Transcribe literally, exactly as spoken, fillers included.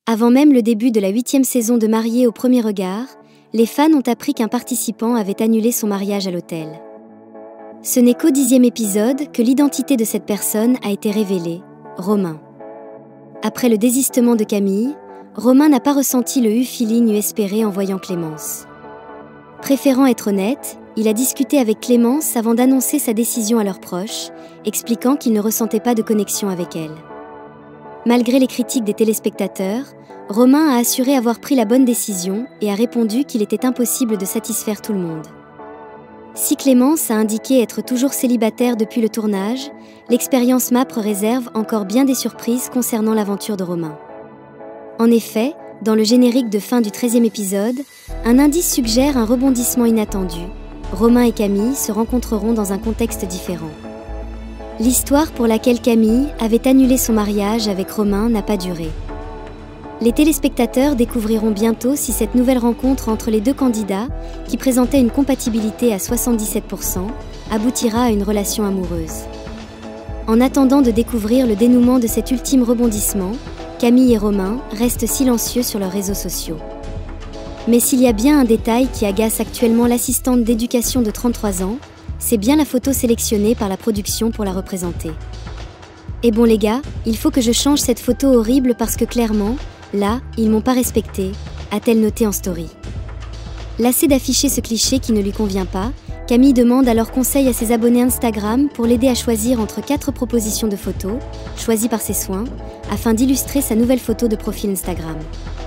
Avant même le début de la huitième saison de Mariés au premier regard, les fans ont appris qu'un participant avait annulé son mariage à l'hôtel. Ce n'est qu'au dixième épisode que l'identité de cette personne a été révélée, Romain. Après le désistement de Camille, Romain n'a pas ressenti le feeling espéré en voyant Clémence. Préférant être honnête, il a discuté avec Clémence avant d'annoncer sa décision à leurs proches, expliquant qu'il ne ressentait pas de connexion avec elle. Malgré les critiques des téléspectateurs, Romain a assuré avoir pris la bonne décision et a répondu qu'il était impossible de satisfaire tout le monde. Si Clémence a indiqué être toujours célibataire depuis le tournage, l'expérience M A P R E réserve encore bien des surprises concernant l'aventure de Romain. En effet, dans le générique de fin du treizième épisode, un indice suggère un rebondissement inattendu. Romain et Camille se rencontreront dans un contexte différent. L'histoire pour laquelle Camille avait annulé son mariage avec Romain n'a pas duré. Les téléspectateurs découvriront bientôt si cette nouvelle rencontre entre les deux candidats, qui présentait une compatibilité à soixante-dix-sept pour cent, aboutira à une relation amoureuse. En attendant de découvrir le dénouement de cet ultime rebondissement, Camille et Romain restent silencieux sur leurs réseaux sociaux. Mais s'il y a bien un détail qui agace actuellement l'assistante d'éducation de trente-trois ans, c'est bien la photo sélectionnée par la production pour la représenter. Et bon les gars, il faut que je change cette photo horrible parce que clairement, là, ils m'ont pas respecté, a-t-elle noté en story. Lassée d'afficher ce cliché qui ne lui convient pas, Camille demande alors conseil à ses abonnés Instagram pour l'aider à choisir entre quatre propositions de photos, choisies par ses soins, afin d'illustrer sa nouvelle photo de profil Instagram.